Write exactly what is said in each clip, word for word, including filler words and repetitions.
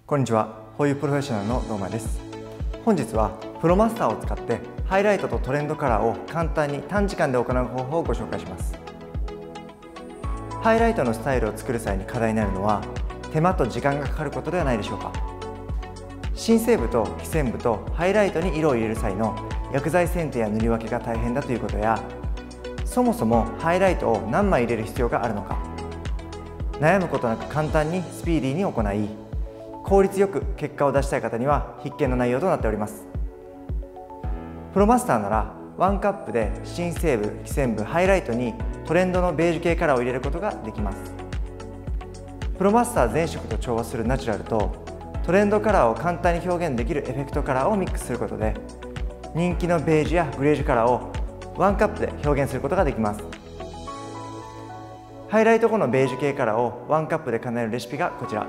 こんにちは、ホイールプロフェッショナルの堂前です。本日はプロマスターを使ってハイライトとトレンドカラーを簡単に短時間で行う方法をご紹介します。ハイライトのスタイルを作る際に課題になるのは手間と時間がかかることではないでしょうか。新生部と非線部とハイライトに色を入れる際の薬剤選定や塗り分けが大変だということや、そもそもハイライトを何枚入れる必要があるのか、悩むことなく簡単にスピーディーに行い効率よく結果を出したい方には必見の内容となっております。プロマスターならワンカップで新生部、非線部、ハイライトにトレンドのベージュ系カラーを入れることができます。プロマスター全色と調和するナチュラルとトレンドカラーを簡単に表現できるエフェクトカラーをミックスすることで人気のベージュやグレージュカラーをワンカップで表現することができます。ハイライト後のベージュ系カラーをワンカップで叶えるレシピがこちら。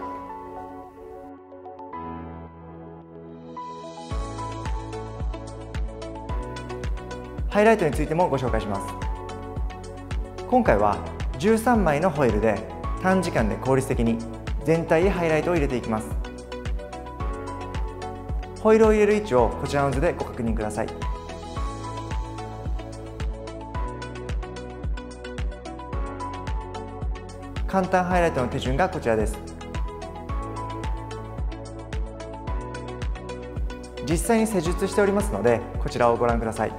ハイライトについてもご紹介します。今回はじゅうさんまいのホイールで短時間で効率的に全体へハイライトを入れていきます。ホイールを入れる位置をこちらの図でご確認ください。簡単ハイライトの手順がこちらです。実際に施術しておりますのでこちらをご覧ください。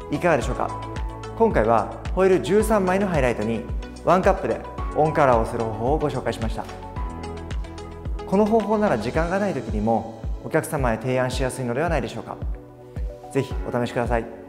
いかがでしょうか。今回はホイールじゅうさんまいのハイライトにワンカップでオンカラーをする方法をご紹介しました。この方法なら時間がない時にもお客様へ提案しやすいのではないでしょうか。ぜひお試しください。